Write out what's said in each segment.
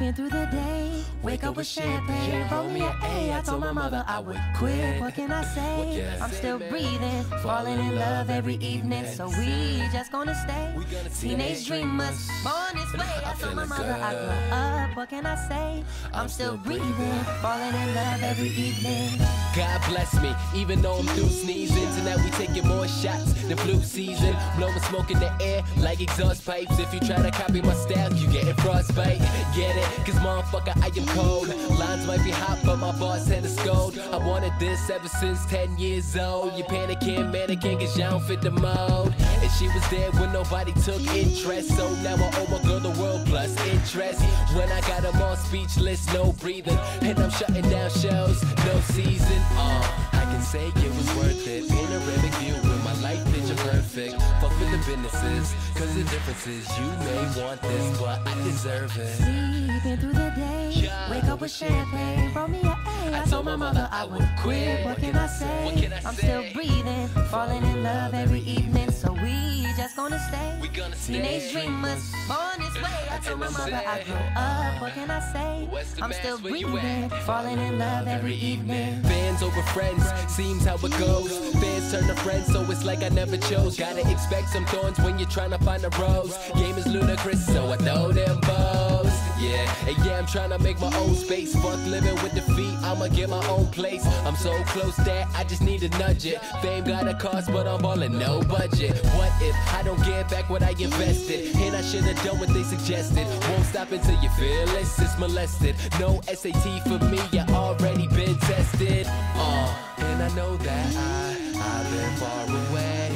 Sleeping through the day, wake up with champagne, roll me an A. I told my mother I would quit. What can I say? I'm still breathing, falling in love every evening. So we just gonna stay teenage dreamers, born this way. I told my mother I grow up. What can I say? I'm still breathing, falling in love every evening. God bless me, even though I'm through sneezing. Tonight we taking more shots than flu season. Blowing smoke in the air like exhaust pipes. If you try to copy my style, you getting frostbite. Get it? Cause motherfucker, I am cold. Lines might be hot, but my boss had a scold. I wanted this ever since 10 years old. You panicking, mannequin, cause y'all don't fit the mold. And she was there when nobody took interest. So now I owe my girl the world plus interest. When I got them all speechless, no breathing. And I'm shutting down shows, no season. I can say it was worth it. Panoramic view with my life picture perfect. Fuck with the businesses, cause the difference is you may want this, but I deserve it. Sleeping through the day, wake up with champagne, roll me an A. I told my mother I would quit. What can I say? I'm still breathing, falling in love every evening. So we just gonna stay teenage dreamers, born this way. I told my mother I grow up. What can I say? I'm still breathing, falling in love every evening. Fans over friends, seems how it goes. Fans turn to friends, so it's like I never chose. Gotta expect some thorns when you're trying to find a rose. Game is ludicrous, so I throw them bows. Yeah, and yeah, I'm trying to make my own space. Fuck living with defeat, I'ma get my own place. I'm so close that I just need to nudge it. Fame got a cost, but I'm ballin' no budget. What if I don't get back what I invested? And I should've done what they suggested. Won't stop until you feel it's molested. No SAT for me, I already been tested. And I know that I've been far away,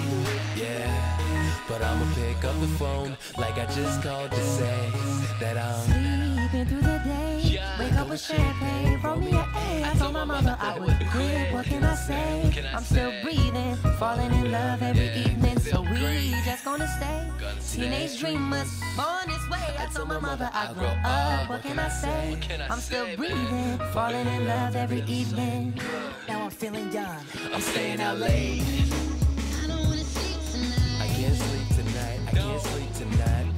yeah. But I'ma pick up the phone like I just called to say that I'm sleeping through the day, wake up with champagne, roll me an A. I told my mother I would quit. What can I say? I'm still breathing, falling in love every evening. So we just gonna stay teenage dreamers, born this way. I told my mother I grow up. What can I say? I'm still breathing, falling in love every evening. Now I'm feeling young, I'm staying out late. I don't wanna sleep tonight. I can't sleep tonight, I can't sleep tonight.